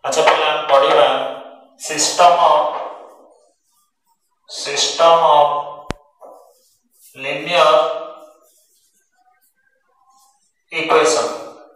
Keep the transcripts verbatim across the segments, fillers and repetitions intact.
अच्छा पहले हम पढ़िबा system of system of linear equation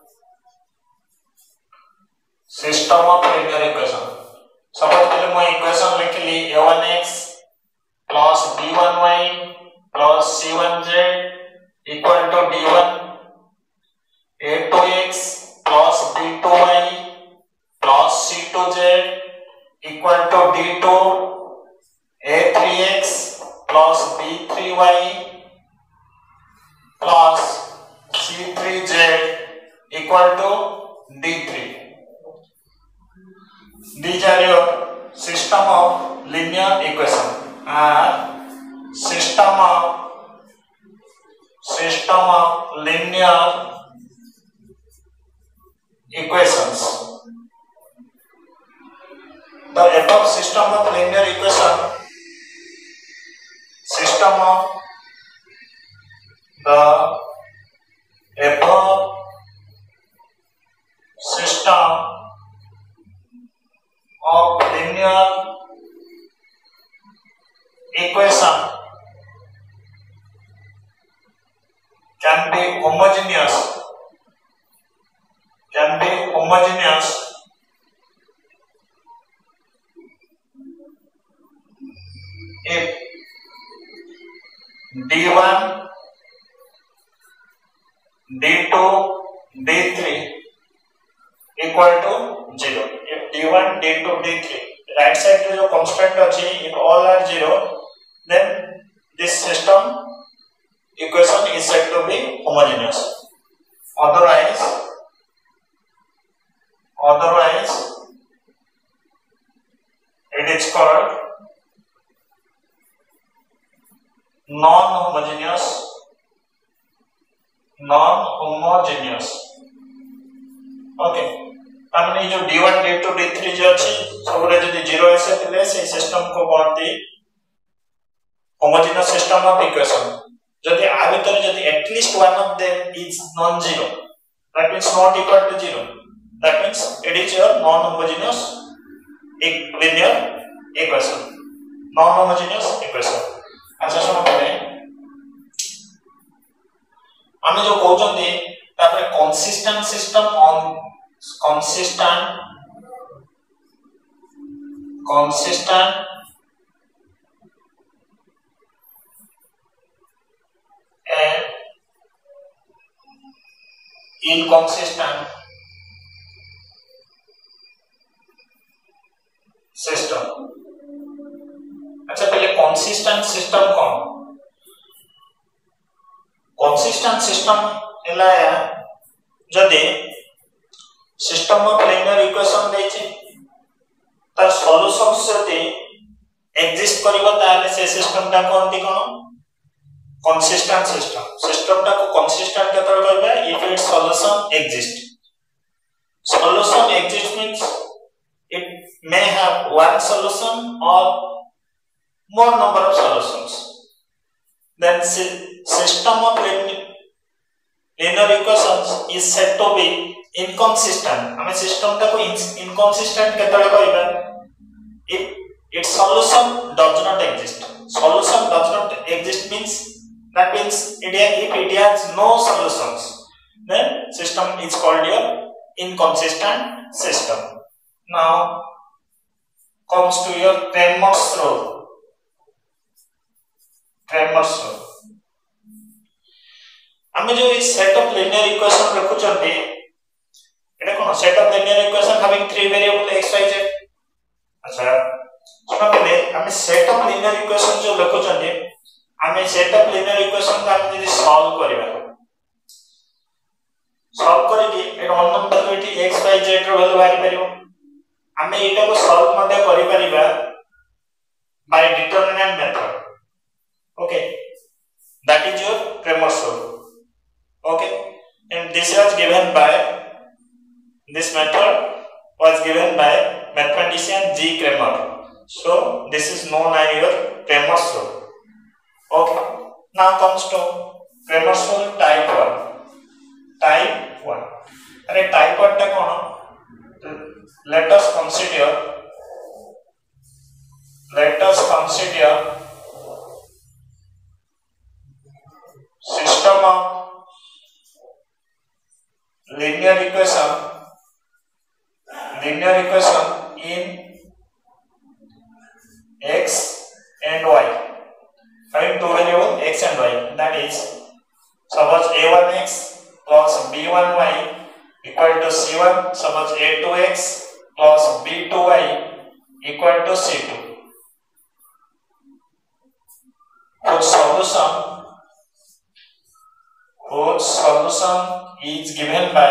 system of linear equation suppose पहले मैं इक्वेशन लिखली a one x plus b one y plus c one z equal to d one a two x plus b two y plus c two z equal to d two a three x plus b three y plus c three z equal to d three. These are your system of linear equation and system of system of linear equations. The above system of linear equation system of the above system of linear equation can be homogeneous can be homogeneous if d one d two d three equal to zero. If d one d two d three right side to जो constant अछि if all are zero then this system equation is said to be homogeneous. Otherwise otherwise it is called non-homogeneous non-homogeneous. Okay हमने जो d one d two d three जो अछि सबरे जदी zero ऐसे थिले से सिस्टम को बोलती होमोजेनियस सिस्टम ऑफ इक्वेशन. जदी आ भीतर जदी at least one of them is non zero that means not equal to zero that means it is your non homogeneous एक linear equation non homogeneous equation. अच्छा सुनो पहले हम जो कहउछंती तापर consistent system on consistent consistent and inconsistent system. अच्छा पहले consistent system कौन? consistent system एला जदे सिस्टम ऑफ लिनियर इक्वेशन देछि तार सॉल्यूशंस जदि एग्जिस्ट करबो ताले से सिस्टम ता कोनती कोन कंसिस्टेंट सिस्टम. सिस्टम ता को कंसिस्टेंट केतर कहबे if its solution exist. Solution exist means it may have one solution और more number of solutions. Then system of linear equations is said to be inconsistent. हमें system ता को inconsistent केतले कहबा if its solution does not exist. Solution does not exist means that means it if it has no solutions then system is called your inconsistent system. Now comes to your Cramer's rule. Cramer's rule. हमें जो इस set of linear equation रखुचंती एटा कोन set of linear equation having three variable x y z. अच्छा सुनो पहले हमें सेट ऑफ लिनियर इक्वेशन जो रखुचंती हमें सेट ऑफ लिनियर इक्वेशन का हम यदि सॉल्व करबा सॉल्व करके एटा unknown quantity x y z रो वैल्यू बाहर परिबो. हमें एटा को सॉल्व मध्ये करि परिबा by determinant method. Okay that is your Cramer's rule. Okay, and this was given by this method was given by mathematician G. Cramer. So this is known as your Cramer's rule. Okay, now comes to Cramer's rule type one. Type one. अरे type one टा कौन? let us consider let us consider system of linear equation linear equation in x and y, having two variables x and y, that is suppose a one x plus b one y equal to c one, suppose a two x plus b two y equal to c two, whose solution whose solution is given by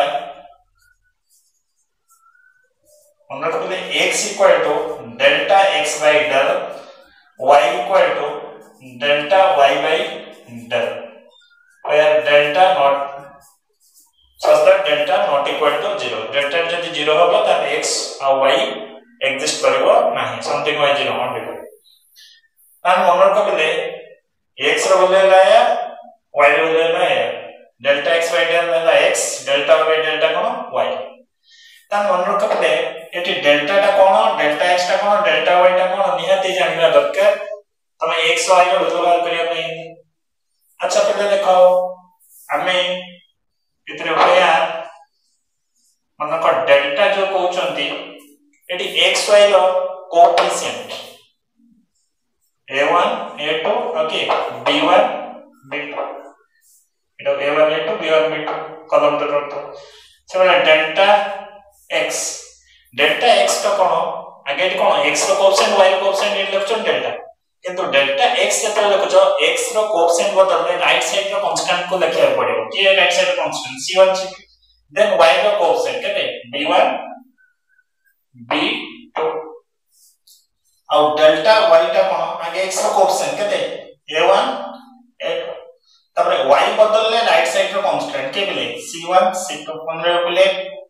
x equal to delta x by del, y equal to delta y by del, where delta not such that delta not equal to zero. Delta जब zero होगा तब x और y exist करेगा नहीं, something y zero on zero. हम मनोर को बोले x रो बोले लाया y रो बोले लाया delta x by del में ला x delta y by delta कौन y. तब मनोर को बोले ये delta टा कौन delta x टा कौन delta y टा कौन निहाती जानना दरकार. तमें x y रो व्यवहार करिया नहीं. अच्छा पहले देखो हमें इतने होया मन को डेल्टा जो कहउचंती एटी xy रो coefficient a one a two okay b one b two Etah a one a two b one b two column तो तो सेबला डेल्टा x डेल्टा x तो कोन आगे कोन x रो कोएफिशिएंट y रो कोएफिशिएंट इन लेक्चर डेल्टा किंतु डेल्टा x जते लिखो x रो कोएफिशिएंट बदलले राइट साइड रो कांस्टेंट को लिखिया पड़िबो कि राइट साइड रो constant c one c two then y रो कोएफिशिएंट केते b one b two और डेल्टा y टा कोन आगे x रो कोएफिशिएंट केते a one a two तबरे y बदलले राइट साइड रो कांस्टेंट के बिले c one c two कोन रे बिले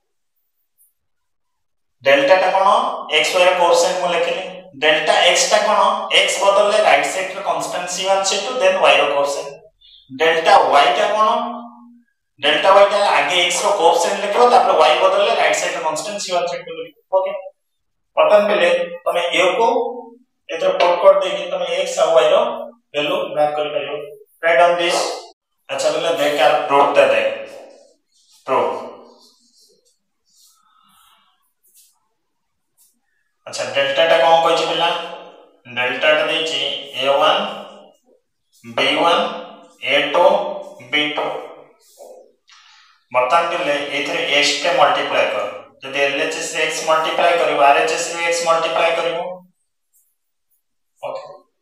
डेल्टा टा कोन x y रो कोएफिशिएंट मु लिखिले डेल्टा x टा कोन x बदलले राइट साइड रो constant c one c two then y रो कोएफिशिएंट डेल्टा y टा कोन डेल्टा y टा आगे x रो कोएफिशिएंट लिखो तापर y बदलले राइट साइड रो constant c one c two लिखो ओके पतन बेले तमे a को एतर पुट कर देगी तमे x और y रो वैल्यू मैप कर परियो राइट ऑन दिस. अच्छा बेले देख यार प्रूफ दे दे प्रूफ. अच्छा डेल्टा टा कोन कहै छी बेला डेल्टा टा दै छी a one b one a two b two बर्तन के लिए एथरे x के मल्टीप्लाई कर जदि L H S रे x मल्टीप्लाई करिवो R H S रे x मल्टीप्लाई करिवो ओके.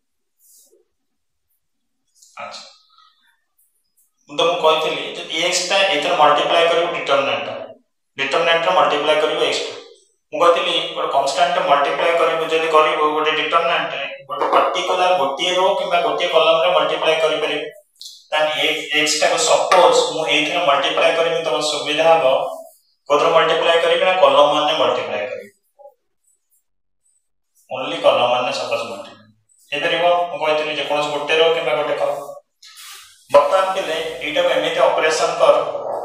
अच्छा तो मु कहथिली जदि x ता एथरे मल्टीप्लाई करिवो डिटरमिनेंट डिटरमिनेंट रे मल्टीप्लाई करिवो x मु कहथिली गोटे कांस्टेंट मल्टीप्लाई करिवो जदि करिवो गोटे डिटरमिनेंट गोटे पर्टिकुलर गोटे रो किबा गोटे कॉलम रे मल्टीप्लाई करि परिबो तान x टा को सपोज मु एथरे मल्टीप्लाई करिवो त सुविधा हो कोथरे मल्टीप्लाई करिवो ना कॉलम मान ने मल्टीप्लाई करिवो ओनली कॉलम मान ने सपोज मल्टीप्लाई हे परिबो मु कहथिली जे कोन गोटे रो किबा गोटे कॉलम बर्तमान के लिए एटा को एमिति ऑपरेशन कर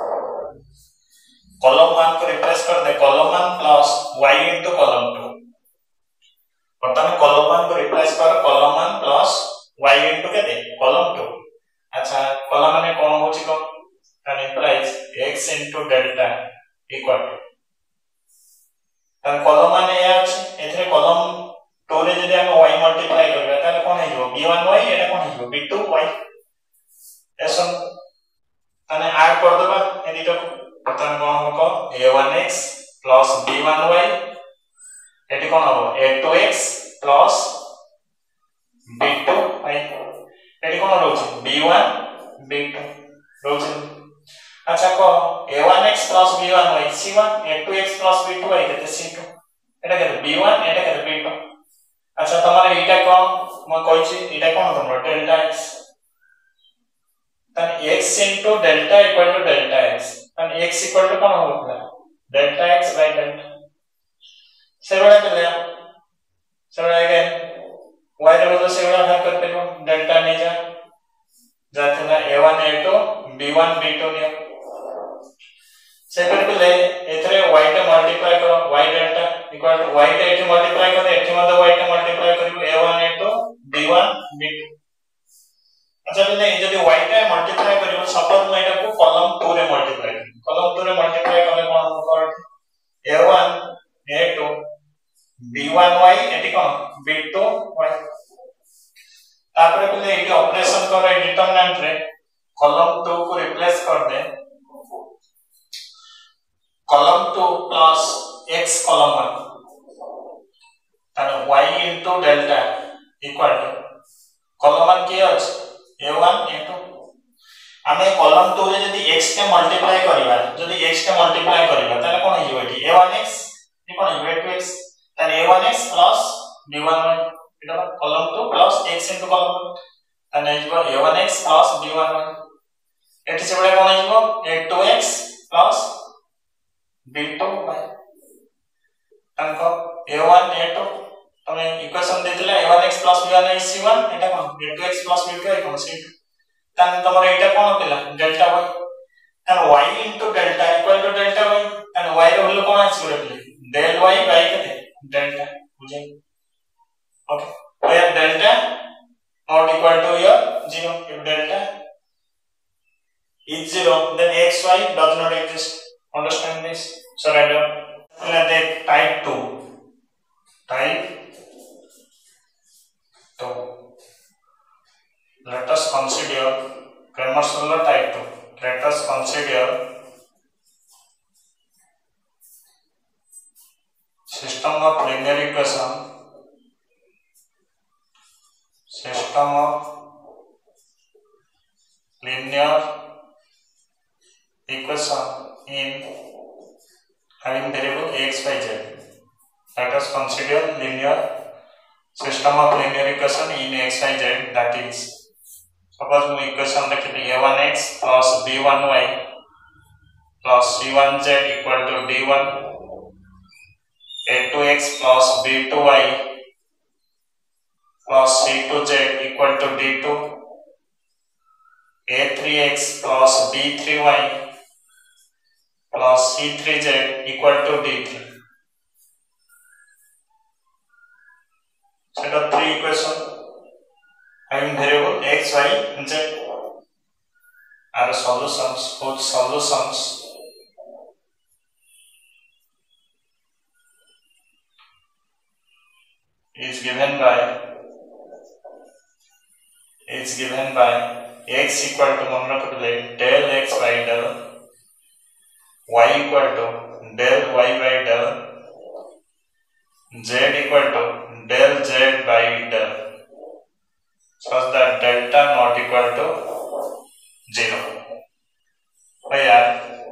कॉलम वन को रिप्लेस कर दे column one plus y into column two. बर्तमान कॉलम वन को रिप्लेस कर column one plus y into के दे कॉलम टू. अच्छा कॉलम में कौन होची को that implies x into delta equal to तन कॉलम में ए अछि एथरे कॉलम टू रे जदि हम y मल्टीप्लाई करबा ताले कोन हेजो b one y एटा कोन हेजो b two y ऐसा तने ऐड कर देबा एदी तो बर्तमान कोन होको a one x plus b one y एटी कोन हो a two x plus b two y एटी कोन रहउछ b one b two रहउछ. अच्छा को a one x plus b one y c one a two x plus b two y केते c two एटा केते b one एटा केते b two. अच्छा तमारे एटा कोन म कहछि एटा कोन तमरो डेल्टा x तन x into delta equal to delta x तन x equal to कोन होता delta x by delta Sewda के ले सेवड़ा के y रे बदले सेवड़ा भाग कर पेलो delta नहीं जा जाते ना a one a two b one b two ने सेकंड पिले एथरे y टे मल्टीप्लाई करो y delta equal to y टे एठी मल्टीप्लाई करो एठी मते y टे मल्टीप्लाई करिवो a one a two b one b two अच्छा पिले जदी y टे मल्टीप्लाई करिवो सपोज मैं एटा को कॉलम टू रे मल्टीप्लाई करी कॉलम टू रे मल्टीप्लाई करले कोन कर a one a two b one y एठी कोन b टू y तापरे पिले एठी ऑपरेशन करो डिटरमिनेंट रे कॉलम टू को रिप्लेस कर दे column two plus x column one and y into delta equal to column one के अछि a वन a टू आमे column two रे जदी x के मल्टीप्लाई करिबा जदी x के मल्टीप्लाई करिबा ताले कोन हियो एठी a वन x ए कोन हियो a टू x ताले a one x plus b one y एटा column two plus x into column one ताले हियो a one x plus b one y एठी सेबळे कोन हियो a two x plus b two y तंको a one a two तमे equation देतिला a one x b one y c one एटा कोन a two x b two y कोन c टू तन तमर एटा कोन पिला डेल्टा y तन y into delta equal to delta y तन y रे वैल्यू कोन आसी रे del y by केते डेल्टा बुझे okay where delta not equal to your zero if delta is zero then xy does not exist. Understand this? So write down. Let us type two. Type two. Let us consider Cramer's rule type two. Let us consider system of linear equation. System of linear equation in having variable x, y, z. Let us consider linear system of linear equation in x, y, z. That is, suppose we equation लिखते a one x plus b one y plus c one z equal to d one, a two x plus b two y plus c two z equal to d two, a three x plus b three y plus c three z equal to d three. Set of three equation having variable x, y, and z are solutions. Whose solutions is given by is given by x equal to monocle del x by del y equal to del y by del z equal to del z by del such that delta not equal to zero. भाई यार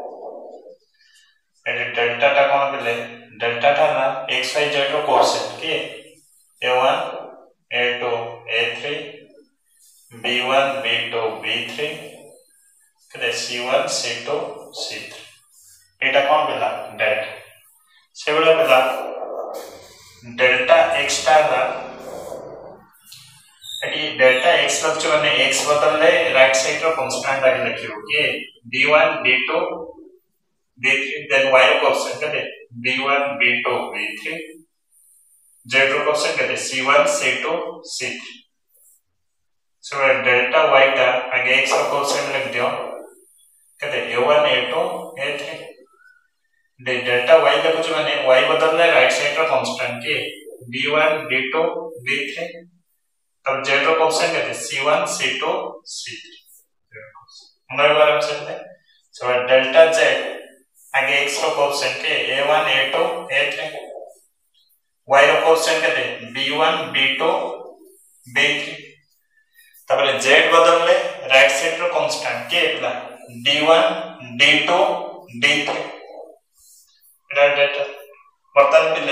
ये delta टा कौन पिले delta टा ना x y z रो coefficient के a one a two a three b one b two b three के c one c two c three एटा कौन पिला डेल्टा से बड़ा पिला डेल्टा x टा ना एटी डेल्टा x लग जो ने x बदल ले राइट साइड रो कांस्टेंट आगे लिखियो के b one b two b three then y रो कोएफिशिएंट के b one b two b three z रो कोएफिशिएंट के c one c two c three so delta y टा आगे x रो कोएफिशिएंट लिख दियो कहते a one a two a three दे डेल्टा y देखो जो मैंने y बदल रहा है राइट साइड का कांस्टेंट के b one b two b three तब z रो कोएफिशिएंट कहते c one c two c three हमारे बारे में समझते हैं. सो डेल्टा z आगे x रो कोएफिशिएंट के a one a two a three y रो कोएफिशिएंट कहते b one b two b three तब z बदल ले राइट साइड रो कांस्टेंट के इतना d one d two d three डेटा बर्तन पिले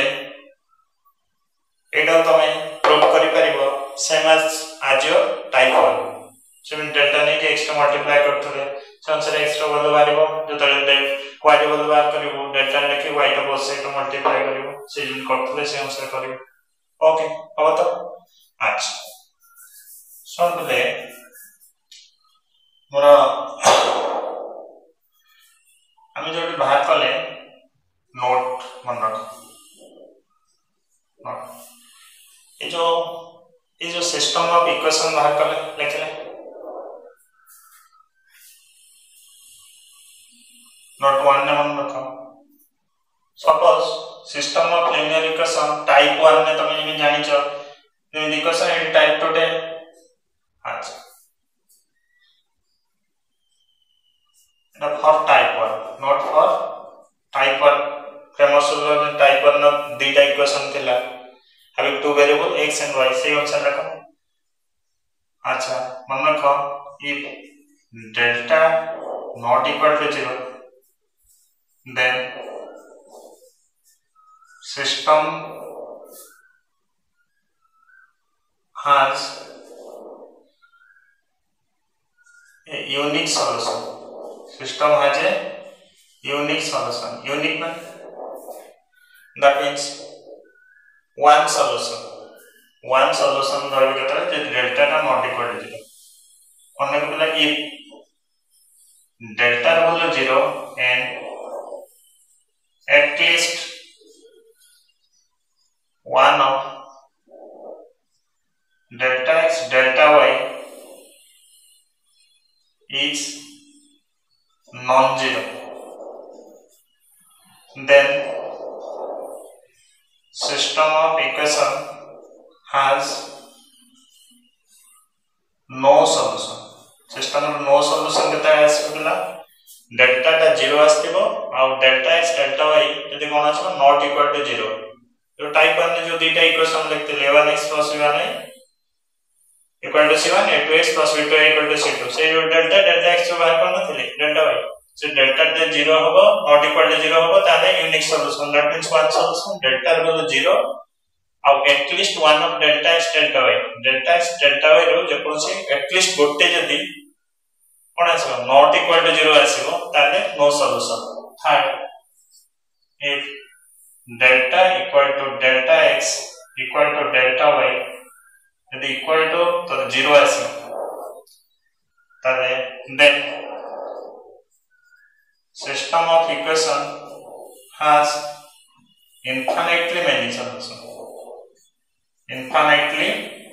एटा तमे प्रूव करि परिबो सेम एज आज your type one same delta ने के x मल्टीप्लाई करथले संसर x रो बदल बारिबो जो तळे दे y रो बदल बार करिवो डेल्टा ने के y रो बोथ साइड मल्टीप्लाई करिवो से यूज करथले से अनुसार करिवो ओके अब तो अच्छा सुन पिले मोरा आम जो बाहर कले नोट मन रख ये जो ये जो सिस्टम ऑफ इक्वेशन बाहर कले लिखले नोट वन ने मन रख suppose system of linear equation type one ने तुम ये जानि छ linear equation and type two टे अच्छा for type one not for type one Cramer's rule type one of data equation थिला having two variable x and y से अनुसार रखो अच्छा मन रखो if delta not equal to zero then system has a unique solution system has a unique solution unique man that means one solution one solution रही केतरा जे डेल्टा का नॉट इक्वल टू zero अन्य को बोला if delta value zero and at least one of delta x delta y is non-zero then system of equation has no solution system of no solution केता आसबला delta टा zero आस्तिबो आ delta x delta y जदि कोन आसबो not equal to zero जो type one ने जो दीटा equation लिखते ले one x plus v one equal to c one a two x plus b two equal to c two से जो डेल्टा डेल्टा x जो बाहर करना थिले डेल्टा y से डेल्टा जे zero होबो नॉट इक्वल टू zero होबो ताले unique solution that means one solution delta equal zero और at least one of delta x delta y delta x delta y रो जे कोन से एट लीस्ट गोटे जदी कोन आसीबो नॉट इक्वल टू zero आसीबो ताले no solution third if delta equal to delta x equal to delta y यदि इक्वल टू तो zero आसे तबे then system of equation has infinitely many solutions infinitely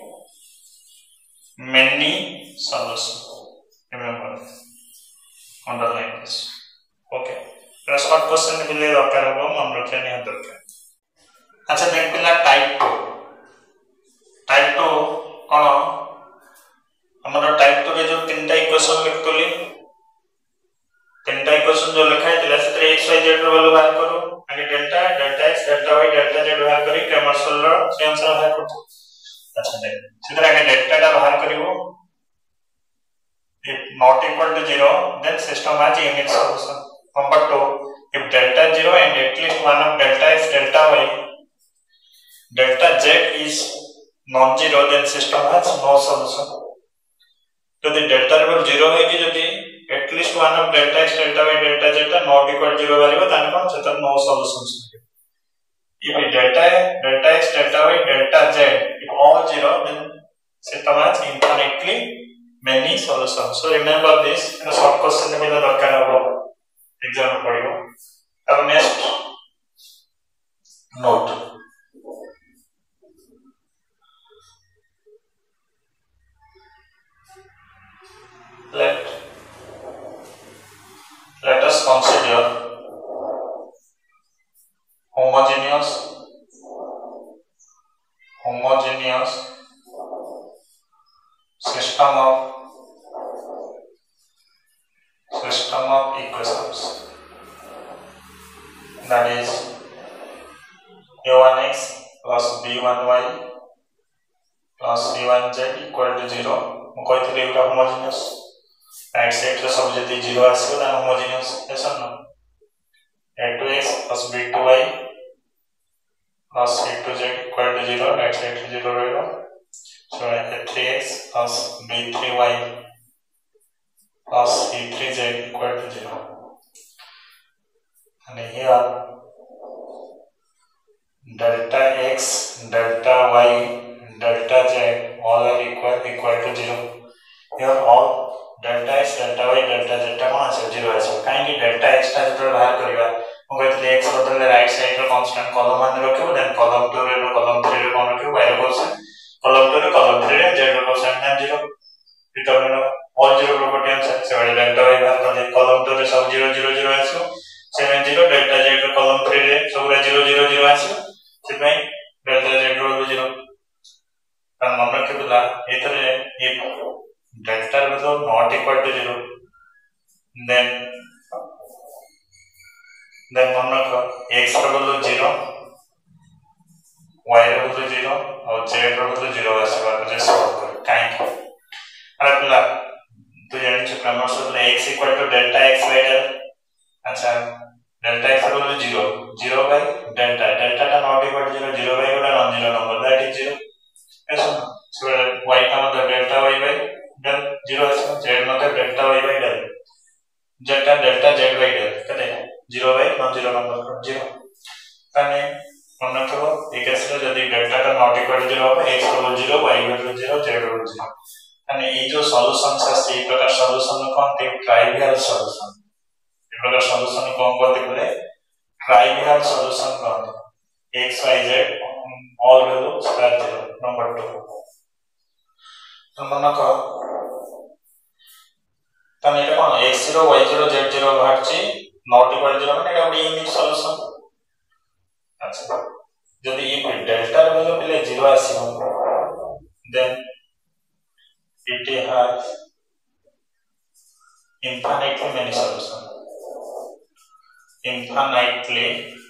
many solutions remember underline this okay first short question बिले दरकार हो मन रखिया नहीं दरकार अच्छा देख पिला टाइप टू टाइप टू कोन हमर टाइप टू रे जो तीनटा इक्वेशन लिखतली तीनटा इक्वेशन जो लिखा है से x y z रो वैल्यू बाहर करो आगे delta delta x delta y delta z बाहर करी क्रमश रो से अनुसार बाहर करो अच्छा देख सिधरा आगे डेल्टा टा बाहर करिवो if not equal to zero then system has unique solution number two if delta zero and at least one of delta x delta y delta z is non-zero then system has no solution यदि delta level zero है कि यदि at least one of delta x delta y delta z not equal to zero वाले ताने कोन सेतन no solutions if delta delta x delta y delta z if all zero then system has infinitely many solutions so remember this in a short question में दरकार हो exam में पढ़ियो अब next note let let us consider homogeneous homogeneous system of system of equations that is a one x plus b one y plus c one z equal to zero मु कहथि एटा homogeneous right side रे सब जति zero आसीबो ता homogeneous equation न a two x plus b two y plus c two z equal to zero right side रे zero रहइबो so a three x plus b three y plus c three z equal to zero and here delta x delta y delta z all are equal equal to zero here all delta x delta y delta z टा कोन आसे zero आसे काहे कि delta x टा जतरे बाहर करबा हम कहते x बदले राइट साइड रो कांस्टेंट कॉलम मान रखिबो देन कॉलम टू रे कॉलम थ्री रे कोन रखिबो y रो कोसेंट कॉलम टू रे कॉलम थ्री रे z रो constant then zero determinant all zero property answer से वाले डेल्टा y बाहर कर दे कॉलम टू रे सब जीरो जीरो जीरो आसो सेवन जीरो डेल्टा z रो कॉलम थ्री रे सब जीरो जीरो जीरो आसो से भाई डेल्टा z रो जीरो तन मन रखिबला एतरे ए डेल्टा मतलब not equal to zero then then मन रखो x रो बदलो zero y रो बदलो zero और z रो बदलो zero आसबा जे सॉल्व कर काहे अरे पिला तू जानि छ क्रम सूत्र x equal to delta x by del अच्छा delta x रो बदलो zero zero by delta delta टा not equal to zero zero by गोटा non zero number that is zero ऐसा सो y का मतलब delta y by del zero आसे z मतलब delta y by del z का delta z by del कते zero by non zero number को zero तने मन रखो एक ऐसे यदि डेल्टा का नॉट इक्वल टू zero हो x बराबर zero y बराबर zero z बराबर zero तने ये जो सॉल्यूशंस है ये प्रकार सॉल्यूशन कौन थे ट्राइवियल सॉल्यूशन ये प्रकार सॉल्यूशन कौन कहते बोले ट्राइवियल सॉल्यूशन कहते x y z all value square zero number two तो मन रखो तने एटा कोन x zero y zero z zero बाहरची नॉट इक्वल जीरो माने एटा बडी यूनिक सॉल्यूशन अच्छा जदि ये डेल्टा रो वैल्यू पले जीरो आसीबो then it has infinitely many solution infinitely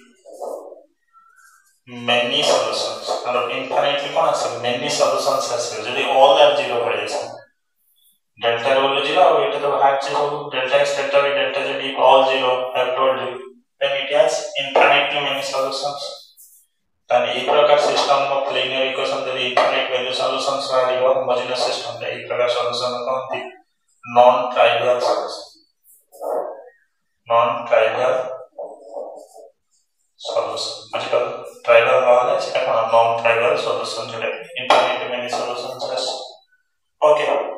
many solutions और infinitely कोन आसे many solutions आसे जदि all are zero हो जाए डेल्टा रो वैल्यू जीरो और एटा तो बाहर से सब delta x delta y delta z if all zero I have told you then it has infinitely many solutions then एक प्रकार सिस्टम ऑफ लीनियर इक्वेशन जदि इनफाइनाइट वैल्यू सॉल्यूशंस बाहरिबो होमोजेनियस सिस्टम रे एक प्रकार सॉल्यूशन कहंती non trivial solution non trivial solution बुझिपाल trivial माने सेटा नॉन ट्राइवियल सॉल्यूशन जोडे इनफाइनाइट मेनी सॉल्यूशंस ओके